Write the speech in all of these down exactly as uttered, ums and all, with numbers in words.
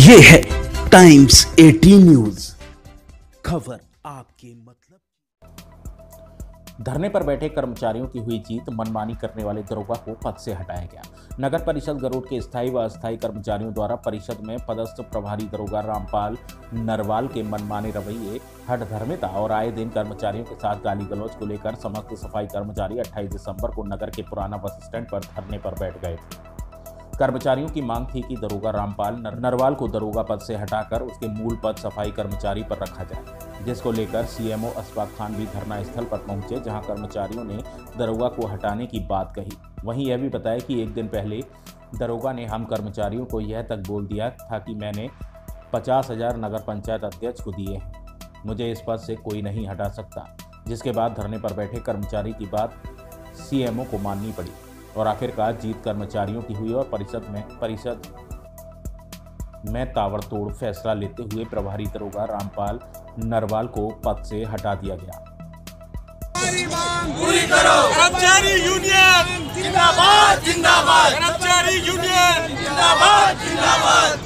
ये है टाइम्स अठारह न्यूज, खबर आपके मतलब। धरने पर बैठे कर्मचारियों की हुई जीत, मनमानी करने वाले दरोगा को पद से हटाया गया। नगर परिषद गरुड़ के स्थायी व अस्थायी कर्मचारियों द्वारा परिषद में पदस्थ प्रभारी दरोगा रामपाल नरवाल के मनमाने रवैये, हठधर्मिता और आए दिन कर्मचारियों के साथ गाली गलौज को लेकर समस्त सफाई कर्मचारी अट्ठाईस दिसंबर को नगर के पुराना बस स्टैंड पर धरने पर बैठ गए। कर्मचारियों की मांग थी कि दरोगा रामपाल नरवाल को दरोगा पद से हटाकर उसके मूल पद सफाई कर्मचारी पर रखा जाए, जिसको लेकर सीएमओ अशफाक खान भी धरना स्थल पर पहुंचे, जहां कर्मचारियों ने दरोगा को हटाने की बात कही। वहीं यह भी बताया कि एक दिन पहले दरोगा ने हम कर्मचारियों को यह तक बोल दिया था कि मैंने पचास हजार नगर पंचायत अध्यक्ष को दिए हैं, मुझे इस पद से कोई नहीं हटा सकता। जिसके बाद धरने पर बैठे कर्मचारी की बात सीएमओ को माननी पड़ी और आखिरकार जीत कर्मचारियों की हुई और परिषद में परिषद में ताबड़तोड़ फैसला लेते हुए प्रभारी दरोगा रामपाल नरवाल को पद से हटा दिया गया। पूरी करो। कर्मचारी यूनियन जिंदाबाद जिंदाबाद। कर्मचारी यूनियन जिंदाबाद जिंदाबाद।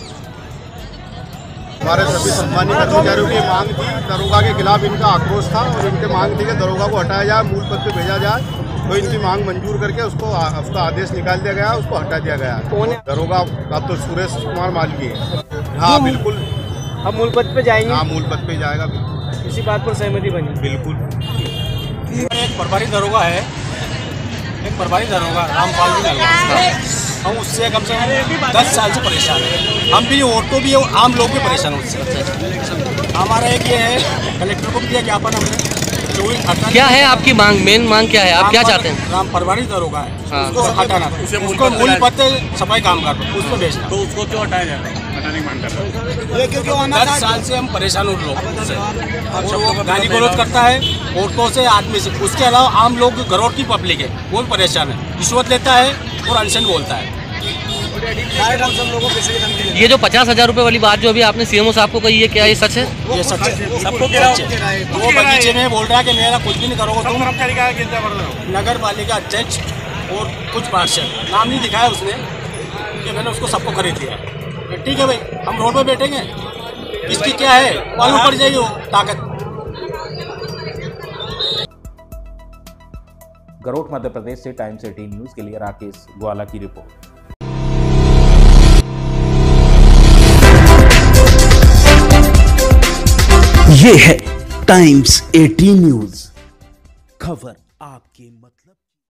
हमारे सभी सम्मानित कर्मचारियों की मांग थी, दरोगा के खिलाफ इनका आक्रोश था और इनकी मांग थी कि दरोगा को हटाया जाए, मूल पद पे भेजा जाए। तो इनकी मांग मंजूर करके उसको उसका आदेश निकाल दिया गया, उसको हटा दिया गया। कौन है दरोगा? अब तो सुरेश कुमार मालवी है। हाँ बिल्कुल, अब मूल पद पे जाएंगे। हाँ मूल पद पे जाएगा, बिल्कुल। इसी बात पर सहमति बनी। बिल्कुल। एक प्रभारी दरोगा है, एक प्रभारी दरोगा रामपाल जी नरवाल, हम उससे कम से कम दस साल से परेशान हैं। हम भी ऑटो भी आम लोग भी परेशान हैं उससे। हमारा एक ये है, कलेक्टर को भी दिया ज्ञापन हमने। क्या है आपकी मांग? मेन मांग क्या है? आप क्या चाहते हैं? राम प्रभारी दरोगा है, हाँ। उसको हटाना, उसको मूल पद सफाई काम कर उसको भेजना। तो उसको क्यों हटाया जाता है? हटाने की मांग कर रहे हैं। क्योंकि दस साल से हम परेशान उन लोगों से, गाली गलौज करता है ऑटो से, आदमी से। उसके अलावा आम लोग गरुड़ की पब्लिक है, वो भी परेशान है, रिश्वत लेता है और अनशन बोलता है। ये जो पचास हजार रुपए वाली बात जो अभी आपने सीएमओ साहब को कही है, क्या ये सच है? ये सच है, सबको गिरा वो बगीचे में बोल रहा है कि मेरा कुछ भी नहीं करोगे तुम। नगर पालिका अध्यक्ष और कुछ पार्षद, नाम नहीं दिखाया उसने कि मैंने उसको सबको खरीद लिया। ठीक है भाई, हम रोड पे बैठेंगे, इसकी क्या है मालूम पड़ जाएगी वो ताकत। गरुड़ मध्य प्रदेश से टाइम्स अठारह न्यूज के लिए राकेश ग्वाला की रिपोर्ट। ये है टाइम्स अठारह न्यूज, खबर आपके मतलब।